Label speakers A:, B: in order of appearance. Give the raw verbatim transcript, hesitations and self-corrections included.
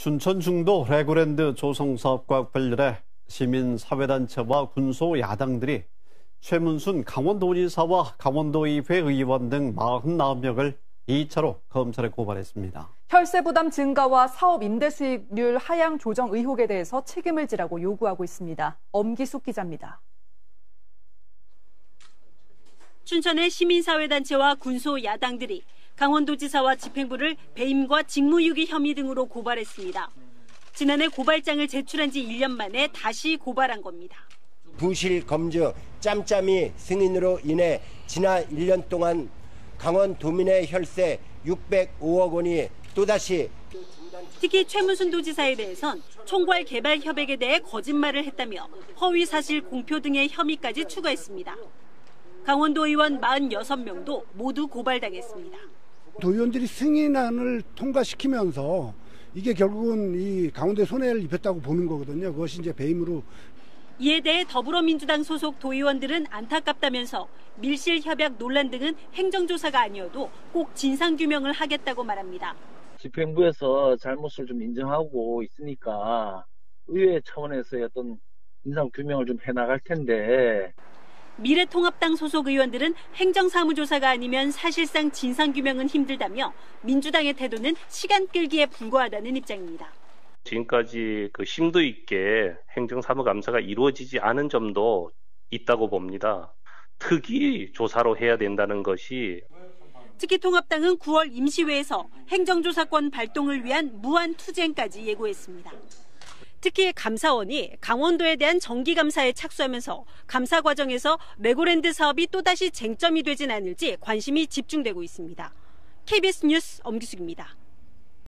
A: 춘천 중도 레고랜드 조성 사업과 관련해 시민사회단체와 군소 야당들이 최문순 강원도지사와 강원도의회 의원 등 사십구 명을 이 차로 검찰에 고발했습니다.
B: 혈세 부담 증가와 사업 임대 수익률 하향 조정 의혹에 대해서 책임을 지라고 요구하고 있습니다. 엄기숙 기자입니다.
C: 춘천의 시민사회단체와 군소 야당들이 강원도지사와 집행부를 배임과 직무유기 혐의 등으로 고발했습니다. 지난해 고발장을 제출한 지 일 년 만에 다시 고발한 겁니다.
D: 부실 검증 짬짬이 승인으로 인해 지난 일 년 동안 강원도민의 혈세 육백오억 원이 또다시
C: 특히 최문순 도지사에 대해선 총괄 개발 협약에 대해 거짓말을 했다며 허위 사실 공표 등의 혐의까지 추가했습니다. 강원도 의원 사십육 명도 모두 고발당했습니다.
E: 도의원들이 승인안을 통과시키면서 이게 결국은 이 강원도에 손해를 입혔다고 보는 거거든요. 그것이 이제 배임으로.
C: 이에 대해 더불어민주당 소속 도의원들은 안타깝다면서 밀실협약 논란 등은 행정조사가 아니어도 꼭 진상규명을 하겠다고 말합니다.
F: 집행부에서 잘못을 좀 인정하고 있으니까 의회 차원에서의 어떤 진상규명을 좀 해나갈 텐데.
C: 미래통합당 소속 의원들은 행정사무조사가 아니면 사실상 진상규명은 힘들다며 민주당의 태도는 시간 끌기에 불과하다는 입장입니다.
G: 지금까지 그 심도 있게 행정사무감사가 이루어지지 않은 점도 있다고 봅니다. 특이 조사로 해야 된다는 것이.
C: 특히 통합당은 구월 임시회에서 행정조사권 발동을 위한 무한투쟁까지 예고했습니다. 특히 감사원이 강원도에 대한 정기감사에 착수하면서 감사 과정에서 레고랜드 사업이 또다시 쟁점이 되진 않을지 관심이 집중되고 있습니다. 케이비에스 뉴스 엄기숙입니다.